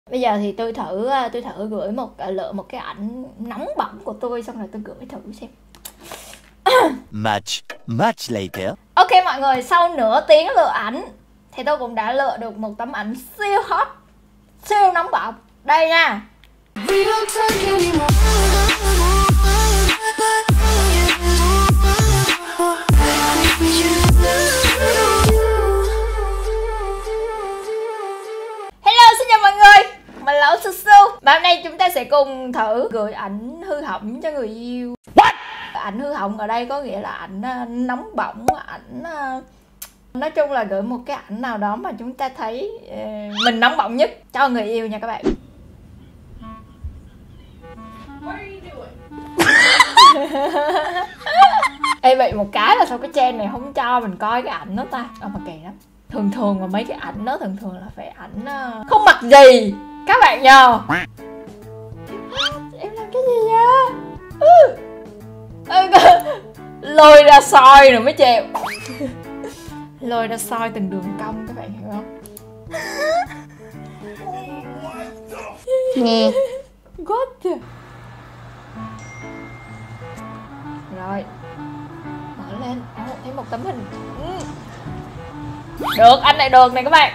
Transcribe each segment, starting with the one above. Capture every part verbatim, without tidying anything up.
Bây giờ thì tôi thử tôi thử gửi một lựa một cái ảnh nóng bỏng của tôi, xong rồi tôi gửi thử xem. Much, much later. Ok mọi người, sau nửa tiếng lựa ảnh thì tôi cũng đã lựa được một tấm ảnh siêu hot, siêu nóng bỏng. Đây nha. Hello, xin chào mọi người, mình là Su Su. Và hôm nay chúng ta sẽ cùng thử gửi ảnh hư hỏng cho người yêu. What? Ảnh hư hỏng ở đây có nghĩa là ảnh nóng bỏng, ảnh nói chung là gửi một cái ảnh nào đó mà chúng ta thấy uh, mình nóng bỏng nhất cho người yêu nha các bạn. What are you doing? Ê, vậy một cái là sao cái trend này không cho mình coi cái ảnh đó ta? Ờ mà kỳ lắm. Thường thường mà mấy cái ảnh đó thường thường là phải ảnh uh, không mặc gì các bạn nhờ. Em làm cái gì vậy? Ừ. Lôi ra soi rồi mới chèo. Lôi ra soi từng đường cong các bạn hiểu không? Nghe. What the... Rồi mở lên. Ồ, thấy một tấm hình. Được, anh này được này các bạn.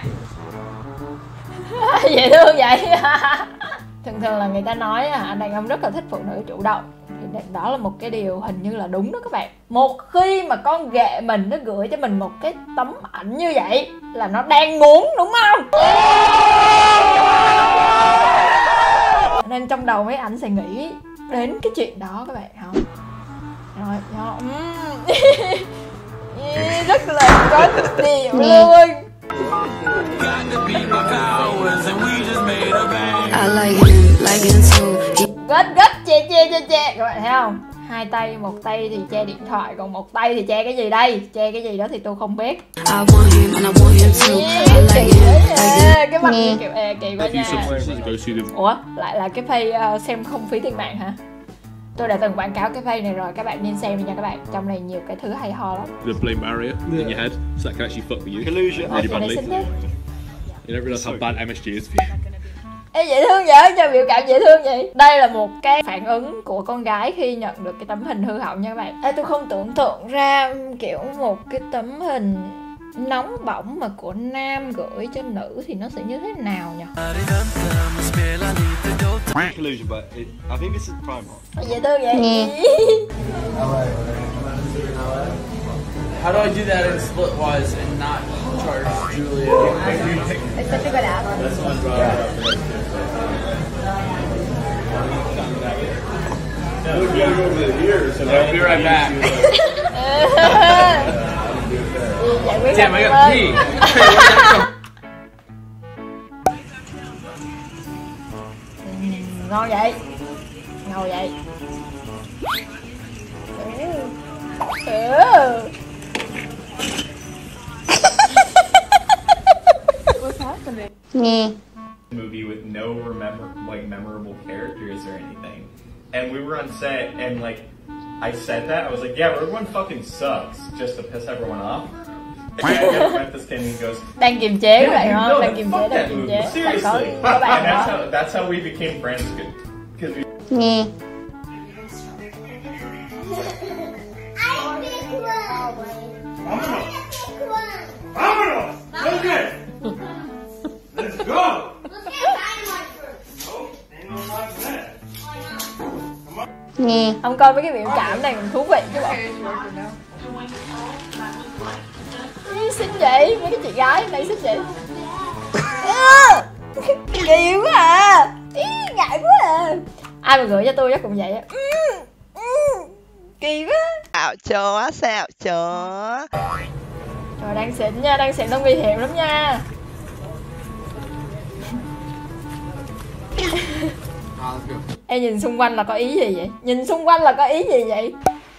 Dễ thương vậy. Thường thường là người ta nói anh đàn ông rất là thích phụ nữ chủ động. Thì đó là một cái điều hình như là đúng đó các bạn. Một khi mà con ghệ mình nó gửi cho mình một cái tấm ảnh như vậy là nó đang muốn, đúng không? Nên trong đầu mấy ảnh sẽ nghĩ đến cái chuyện đó các bạn không? Rồi, do rất là có điểm luôn. Gất gất che che che che các bạn thấy không? Hai tay, một tay thì che điện thoại, còn một tay thì che cái gì đây? Che cái gì đó thì tôi không biết. Yeah, cái mặt như kiểu ê, kỳ quá nha. Ủa, lại là cái page uh, xem không phí tiền mạng hả? Tôi đã từng quảng cáo cái page này rồi, các bạn nên xem đi nha các bạn. Trong này nhiều cái thứ hay ho lắm. The blame barrier in your head, so that can actually fuck with you. Collusion. Really badly. You don't realize how bad M S G is for you. Ê, dễ thương vậy, cho biểu cảm dễ thương vậy. Đây là một cái phản ứng của con gái khi nhận được cái tấm hình hư hỏng nha các bạn. Ê, tôi không tưởng tượng ra kiểu một cái tấm hình nóng bỏng mà của nam gửi cho nữ thì nó sẽ như thế nào nhỉ? Collusion, but it, I think this is Primark. Dễ thương vậy. Nghe. How do I do that in Splitwise and not charge Julia? It's such a good app. We'll go over here, so I'll be right back. Giải quyết Damn, I got pee. Ngon vậy. Ngồi vậy. Ừ. Ừ. Nghe. Movie with no remember like memorable characters or anything, and we were on set, and like I said that I was like, yeah, everyone fucking sucks, just to piss everyone off. And this kid and goes, đang kiềm chế các bạn you không? know Đang that, kiềm chế, fuck đang that kiềm movie, chế. Tại có seriously. có bạn And that's đó. how that's how we became friends, because we. Nghe. Okay. Let's go. Nghe. Ông coi mấy cái biểu cảm này cũng thú vị chứ bộ. Ý, xinh vậy, mấy cái chị gái này xinh vậy. À, kỳ quá à. Ý, ngại quá à. Ai mà gửi cho tôi chắc cũng vậy á. Ừ, ừ, kỳ quá. Xạo chó, xạo chó. Trời, đang xịn nha, đang xịn, nó nguy hiểm lắm nha. Ê, nhìn xung quanh là có ý gì vậy? Nhìn xung quanh là có ý gì vậy?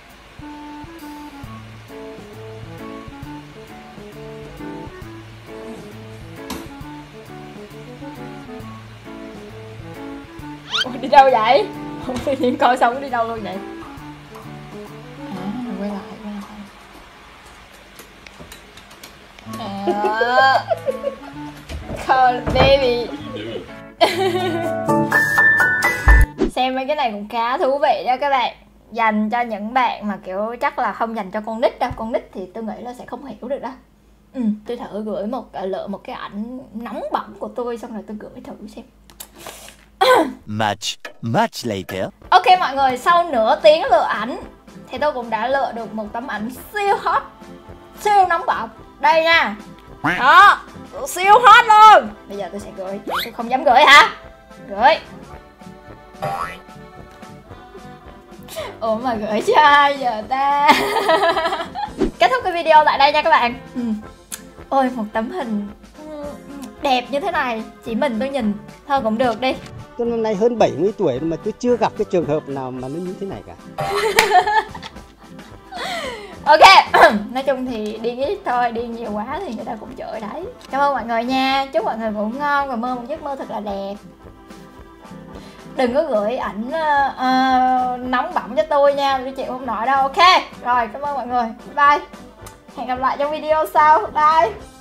Ủa, đi đâu vậy? Tự nhiên coi xong đi đâu luôn vậy? À, quay lại, quay lại. À, call baby. Xem mấy cái này cũng khá thú vị đó các bạn. Dành cho những bạn mà kiểu chắc là không dành cho con nít đâu. Con nít thì tôi nghĩ là sẽ không hiểu được đó. Ừ, tôi thử gửi một lựa một cái ảnh nóng bỏng của tôi, xong rồi tôi gửi thử xem. Much, much later. Ok mọi người, sau nửa tiếng lựa ảnh thì tôi cũng đã lựa được một tấm ảnh siêu hot, siêu nóng bỏng. Đây nha. Đó, siêu hot luôn. Bây giờ tôi sẽ gửi. Tôi không dám gửi hả? Gửi. Ủa mà gửi cho ai giờ ta? Kết thúc cái video tại đây nha các bạn. ừ. Ôi, một tấm hình đẹp như thế này chỉ mình tôi nhìn thôi cũng được đi. Tôi năm nay hơn bảy mươi tuổi mà tôi chưa gặp cái trường hợp nào mà nó như thế này cả. Ok, nói chung thì đi ít thôi, đi nhiều quá thì người ta cũng chửi đấy. Cảm ơn mọi người nha, chúc mọi người ngủ ngon và mơ một giấc mơ thật là đẹp. Đừng có gửi ảnh uh, uh, nóng bỏng cho tôi nha, tôi chịu không nổi đâu. Ok, rồi cảm ơn mọi người, bye. Hẹn gặp lại trong video sau, bye.